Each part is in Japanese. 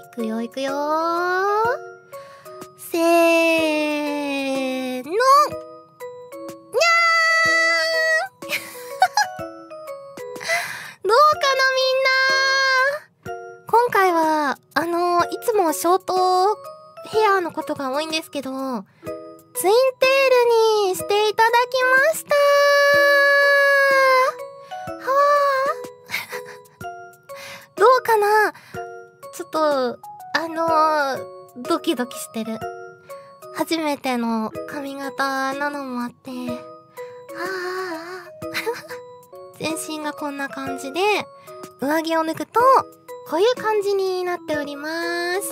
いくよいくよー。せーの。にゃーどうかなみんな。今回はいつもショートヘアのことが多いんですけど、ツインテールにしていただきましたー。はーどうかな。ちょっと、ドキドキしてる。初めての髪型なのもあって、全身がこんな感じで、上着を脱ぐと、こういう感じになっております。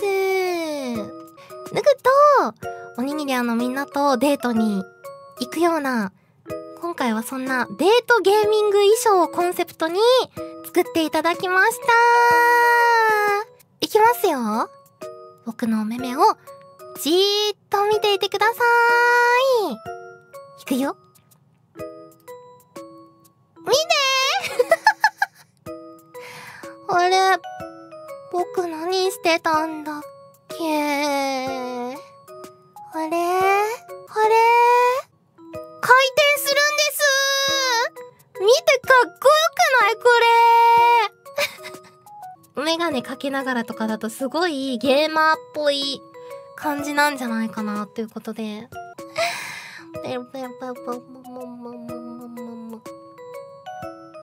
脱ぐと、おにぎりみんなとデートに行くような、今回はそんなデートゲーミング衣装をコンセプトに作っていただきました。いきますよ。僕のお目目をじーっと見ていてくださーい。いくよ。見てあれ、僕何してたんだっけ。あれ回転するんです。見て、かっこよくないこれメガネかけながらとかだとすごいゲーマーっぽい感じなんじゃないかなということで。ペロペロペロペロペロペロ